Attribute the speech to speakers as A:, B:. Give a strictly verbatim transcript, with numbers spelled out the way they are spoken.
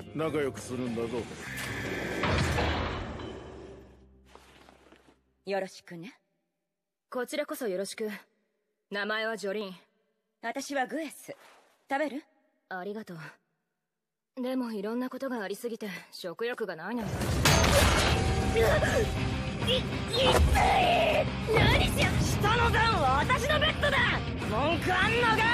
A: 仲良くするんだぞ。
B: よろしくね。
C: こちらこそよろしく。名前はジョリーン。
B: 私はグエス。食べる？
C: ありがとう。でもいろんなことがありすぎて食欲がないのよ。い、いっつい！何しよ！下の段は私のベッドだ！文句あんのか！